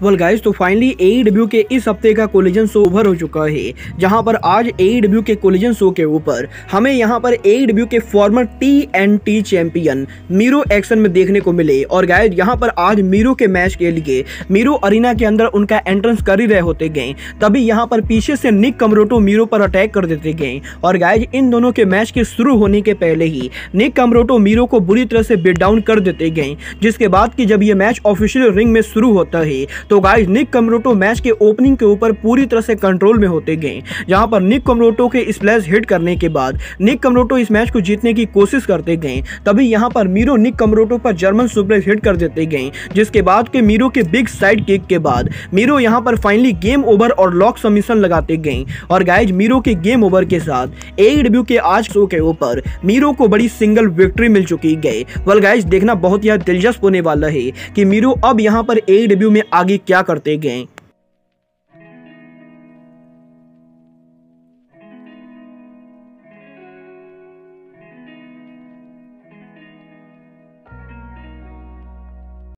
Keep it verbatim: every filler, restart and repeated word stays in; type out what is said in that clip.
Well guys, तो finally AEW के इस हफ्ते का कोलिजन शो ओवर हो चुका है, जहां पर आज एईडब्ल्यू के कोलिजन शो के ऊपर हमें यहां पर एईडब्ल्यू के former TNT champion Miro action में देखने को मिले। और गाइस, यहां पर आज मीरो के मैच के लिए मीरो अरीना के अंदर उनका एंट्रेंस कर ही रहे होते गए, तभी यहां पर पीछे से निक कमरोटो मीरो पर अटैक कर देते गए। और गाइस, इन दोनों के मैच के शुरू होने के पहले ही निक कमरोटो मीरो को बुरी तरह से बीट डाउन कर देते गए, जिसके बाद कि जब ये मैच ऑफिशियल रिंग में शुरू होता है तो गाइस निक कमरोटो मैच के ओपनिंग के ऊपर पूरी तरह से कंट्रोल में होते गए। जहां पर निक कमरोटो के स्प्लैश हिट करने के बाद निक कमरोटो इस मैच को जीतने की कोशिश करते गए, तभी यहां पर मीरो निक कमरोटो पर जर्मन सुप्लेक्स हिट कर देते गए, जिसके बाद के मीरो के बिग साइड किक के बाद मीरो यहां पर फाइनली गेम ओवर और लॉक सबमिशन लगाते गए। और गाइस, मीरो के गेम ओवर के साथ एईडब्ल्यू के आज शो के ऊपर मीरो को बड़ी सिंगल विक्ट्री मिल चुकी है। वेल गाइस, देखना बहुत ही दिलचस्प होने वाला है कि मीरो अब यहां पर एईडब्ल्यू में आगे क्या करते गए।